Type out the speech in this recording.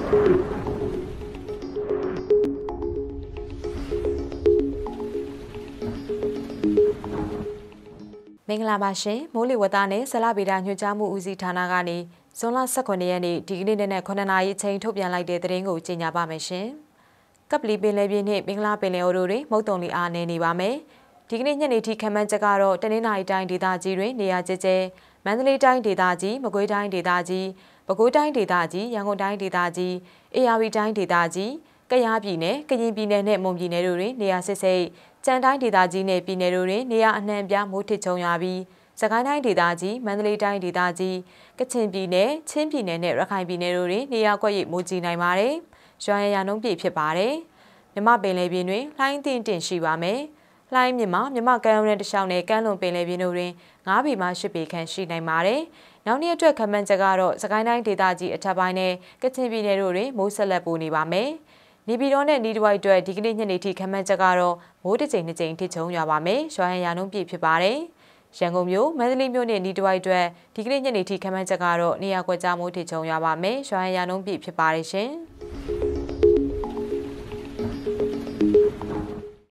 မင်္ဂလာပါရှင်မိုးလေဝသနဲ့ဆလဗေဒညွှန်ကြားမှုဦးစီးဌာနကနေဇွန်လ18ရက်နေ့ဒီကနေ့နဲ့9နာရီအချိန်ထုတ်ပြန်လိုက်တဲ့သတင်းကိုကြေညာပါမယ်ရှင်။ကပ်ပလီပင်လယ်ပြင်နှင့်မင်္ဂလာပင်လယ်အော်တို့တွင်မုတ်တုံလီအားနည်းနေပါမယ်။ဒီကနေ့ညနေထိခန့်မှန်းချက်ကတော့တနင်္လာရီတိုင်းဒေသကြီးတွင်နေရာကျကျမန္တလေးတိုင်းဒေသကြီးမကွေးတိုင်းဒေသကြီးပဲခူးတိုင်းဒေသကြီးရန်ကုန်တိုင်းဒေသကြီးအေရဝတီတိုင်းဒေသကြီးကယားပြည်နယ်ကရင်ပြည်နယ်နဲ့မွန်ပြည်နယ်တို့တွင်နေရာစစ်စိတ်ကြံတိုင်းဒေသကြီးနဲ့ပြည်နယ်တို့တွင်နေရာအနှံ့ပြမိုးထစ်ချုံရွာပြီးစကိုင်းတိုင်းဒေသကြီးမန္တလေးတိုင်းဒေသကြီးကချင်ပြည်နယ်ချင်းပြည်နယ်နဲ့ရခိုင်ပြည်နယ်တို့တွင်နေရာကွက်ရိပ်မိုးကြီးနိုင်ပါတယ်။ရွာရနှုန်းပြည့်ဖြစ်ပါတယ်။မြမပင်လယ်ပြင်တွင်လှိုင်းတင်တင်ရှိပါမယ်။လှိုင်းမြမကမ်းရုံးနဲ့တခြားနဲ့ကမ်းလွန်ပင်လယ်ပြင်တို့တွင်9ပေမှ10ပေခန့်ရှိနိုင်ပါတယ်။နောက်နေ့အတွက်ခန့်မှန်းချက်ကတော့စကိုင်းတိုင်းဒေသကြီးအထက်ပိုင်းနဲ့ကချင်ပြည်နယ်တို့တွင်မိုးဆက်လက်ပိုနေပါမယ်။နေပြည်တော်နဲ့နီးတဝိုက်အတွက်ဒီကနေ့ညနေထိခန့်မှန်းချက်ကတော့မိုးတစ်ကြိမ်နှစ်ကြိမ်ထိချုံရွာပါမယ်။ရွာရနှုန်းပြည့်ဖြစ်ပါတယ်။ရန်ကုန်မြို့မန္တလေးမြို့နဲ့နီးတဝိုက်အတွက်ဒီကနေ့ညနေထိခန့်မှန်းချက်ကတော့နေရာကွက်ကြားမိုးထစ်ချုံရွာပါမယ်။ရွာရနှုန်းပြည့်ဖြစ်ပါတယ်ရှင်။